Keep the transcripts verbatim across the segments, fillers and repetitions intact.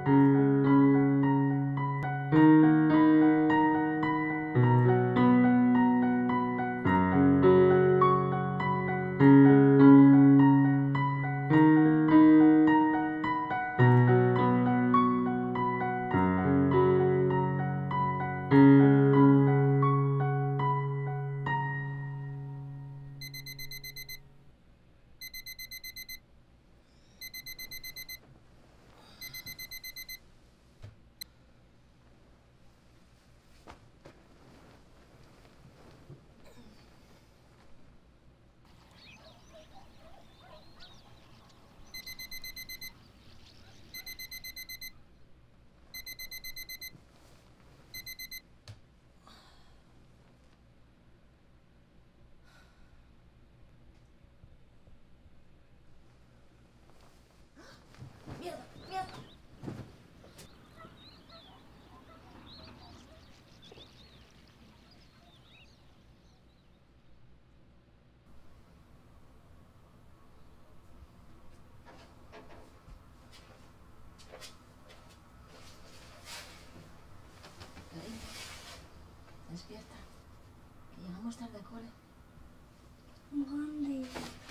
Despierta, que llegamos tarde al cole. ¿Dónde?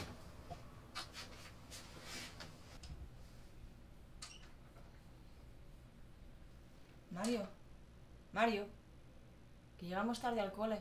Mario, Mario, que llegamos tarde al cole.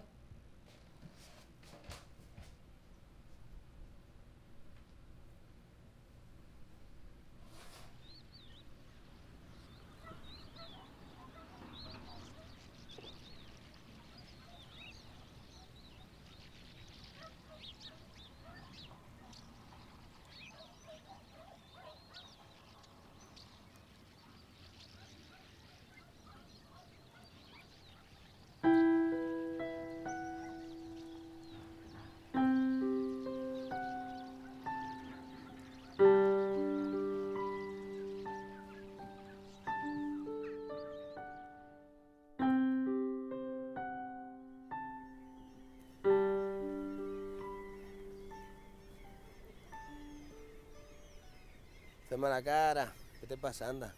Haces mala cara. ¿Qué te pasa? Anda.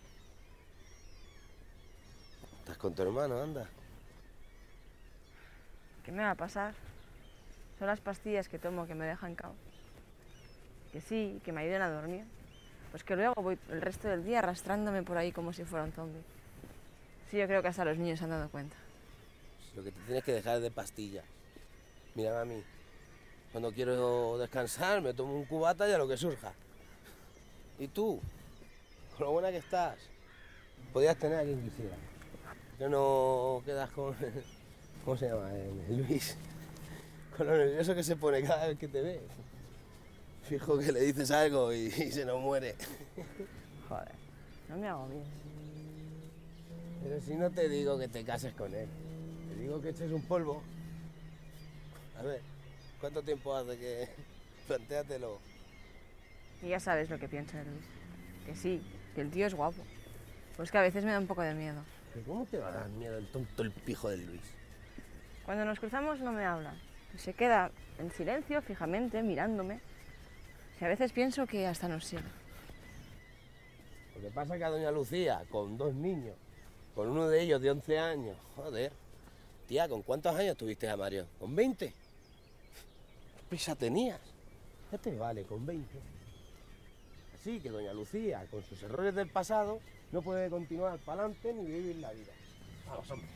¿Estás con tu hermano? Anda. ¿Qué me va a pasar? Son las pastillas que tomo que me dejan cao. Que sí, que me ayuden a dormir. Pues que luego voy el resto del día arrastrándome por ahí como si fuera un zombie. Sí, yo creo que hasta los niños se han dado cuenta. Lo que te tienes que dejar es de pastillas. Mira, a mí. Cuando quiero descansar me tomo un cubata y a lo que surja. ¿Y tú? Con lo buena que estás. Podías tener a quien quisiera. Que no quedas con... ¿Cómo se llama? El Luis. Con lo nervioso que se pone cada vez que te ve. Fijo que le dices algo y, y se nos muere. Joder, no me hago bien. Pero si no te digo que te cases con él. Te digo que eches un polvo. A ver, ¿cuánto tiempo hace que...? Plantéatelo. Y ya sabes lo que pienso de Luis. Que sí, que el tío es guapo. Pues que a veces me da un poco de miedo. ¿Pero cómo te va a dar miedo el tonto, el pijo del Luis? Cuando nos cruzamos no me habla. Se queda en silencio, fijamente, mirándome. Y a veces pienso que hasta nos sigue. Lo que pasa es que a doña Lucía, con dos niños, con uno de ellos de once años, joder. Tía, ¿con cuántos años tuviste a Mario? ¿Con veinte? ¿Qué prisa tenías? Ya te vale, con veinte. Así que doña Lucía, con sus errores del pasado, no puede continuar para adelante ni vivir la vida. Vamos, hombre.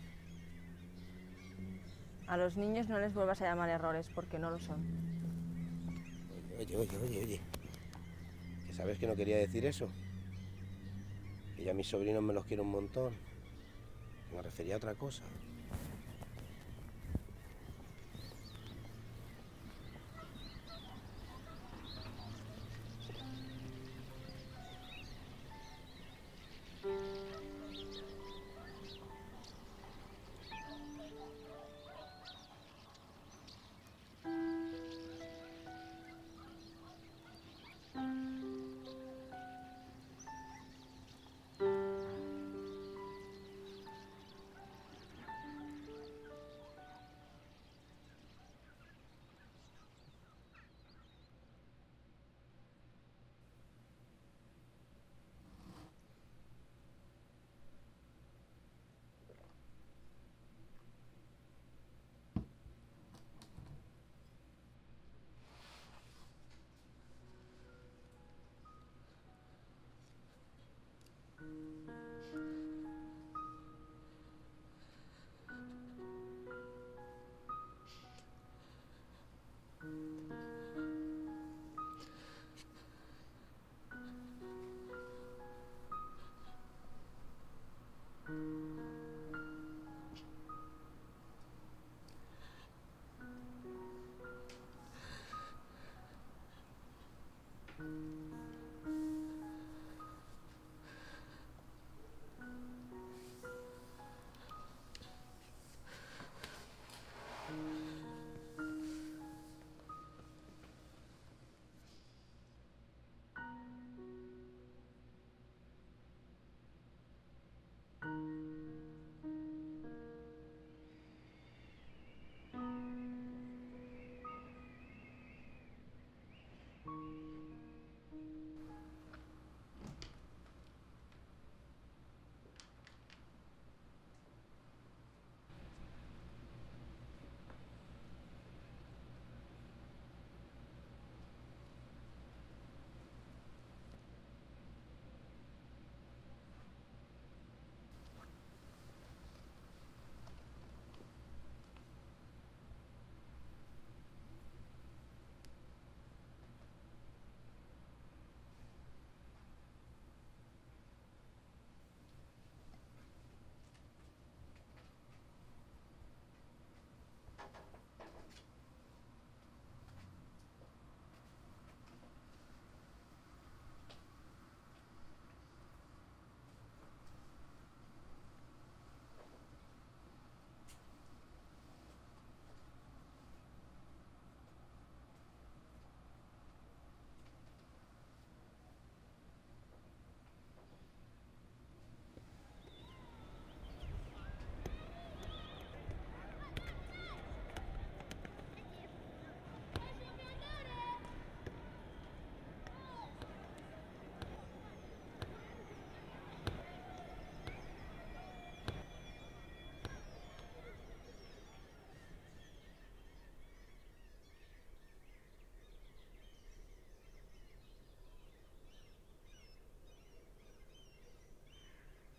A los niños no les vuelvas a llamar errores porque no lo son. Oye, oye, oye, oye. ¿Que sabes que no quería decir eso? Que yo a mis sobrinos me los quiero un montón. Me refería a otra cosa.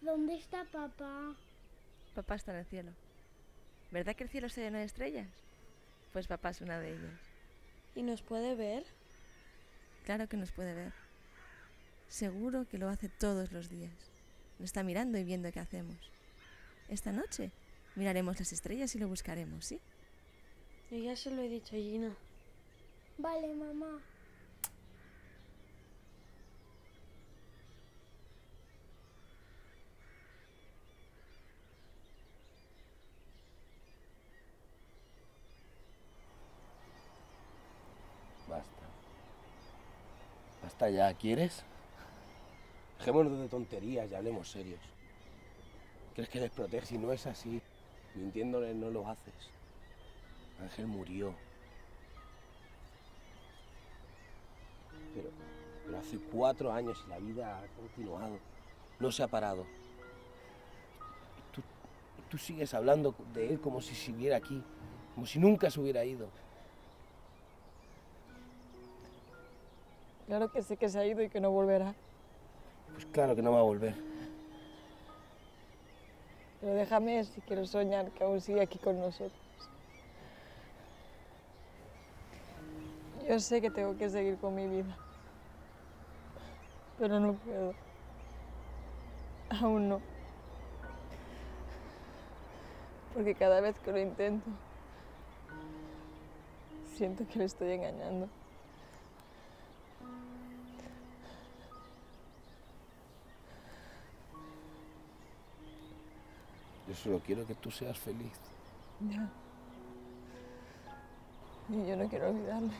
¿Dónde está papá? Papá está en el cielo. ¿Verdad que el cielo está lleno de estrellas? Pues papá es una de ellas. ¿Y nos puede ver? Claro que nos puede ver. Seguro que lo hace todos los días. Nos está mirando y viendo qué hacemos. Esta noche miraremos las estrellas y lo buscaremos, ¿sí? Yo ya se lo he dicho a Gina. Vale, mamá. Basta. Basta ya, ¿quieres? Dejémonos de tonterías y hablemos serios. ¿Crees que les proteges? Y no es así. Mintiéndoles no lo haces. Ángel murió. Pero, pero hace cuatro años y la vida ha continuado. No se ha parado. Tú, tú sigues hablando de él como si siguiera aquí. Como si nunca se hubiera ido. Claro que sé que se ha ido y que no volverá. Pues claro que no va a volver. Pero déjame, si quiero soñar, que aún sigue aquí con nosotros. Yo sé que tengo que seguir con mi vida. Pero no puedo. Aún no. Porque cada vez que lo intento, siento que le estoy engañando. Yo solo quiero que tú seas feliz. Ya. Y yo no quiero olvidarle.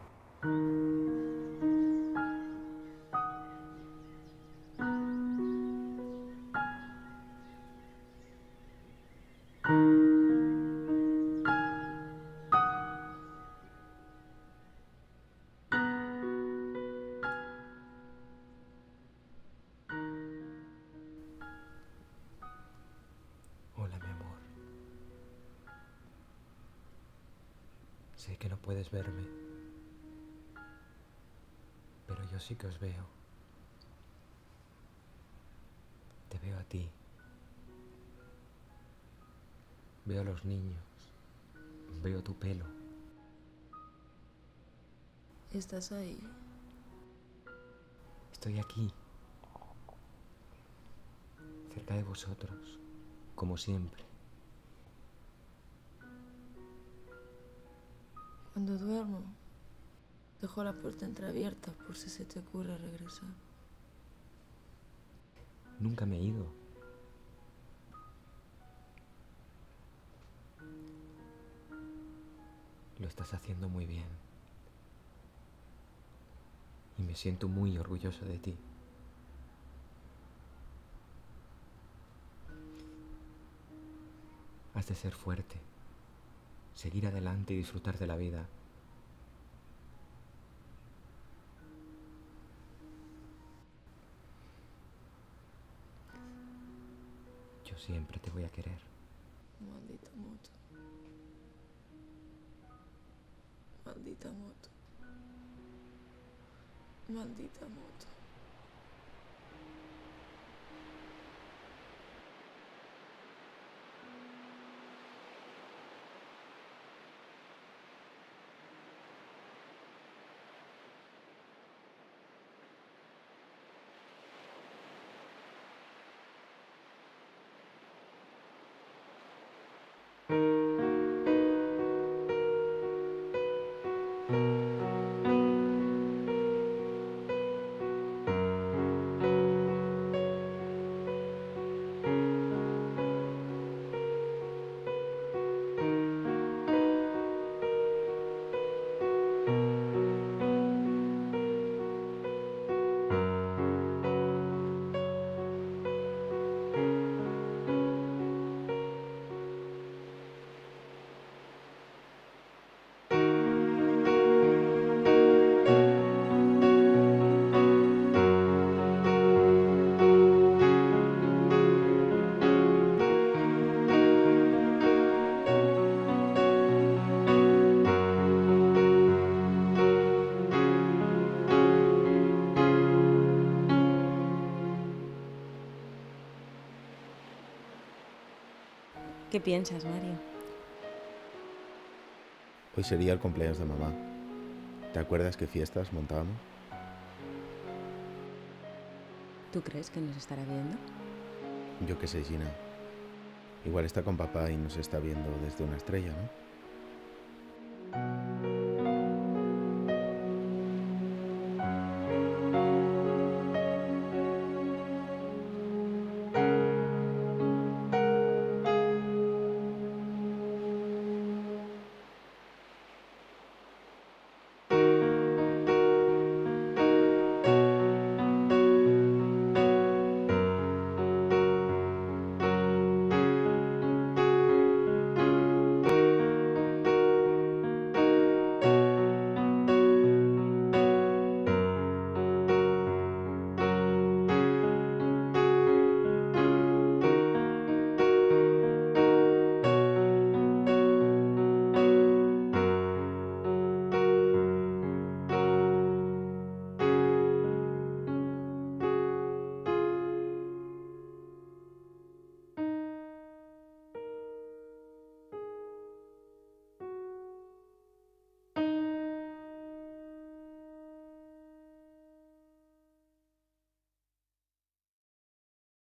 Hola, mi amor. Sé que no puedes verme, pero yo sí que os veo. Te veo a ti. Veo a los niños. Veo tu pelo. ¿Estás ahí? Estoy aquí, cerca de vosotros, como siempre. Cuando duermo, dejo la puerta entreabierta por si se te ocurre regresar. Nunca me he ido. Lo estás haciendo muy bien. Y me siento muy orgulloso de ti. Has de ser fuerte, seguir adelante y disfrutar de la vida. Yo siempre te voy a querer. Maldita moto. Maldita moto. Maldita moto. ¿Qué piensas, Mario? Hoy sería el cumpleaños de mamá. ¿Te acuerdas qué fiestas montábamos? ¿Tú crees que nos estará viendo? Yo qué sé, Gina. Igual está con papá y nos está viendo desde una estrella, ¿no?